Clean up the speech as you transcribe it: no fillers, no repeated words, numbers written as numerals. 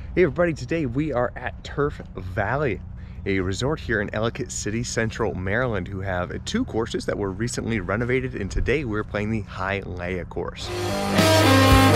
Hey everybody, today we are at Turf Valley, a resort here in Ellicott City, Central Maryland, who have two courses that were recently renovated, and today we're playing the Hialeah Course.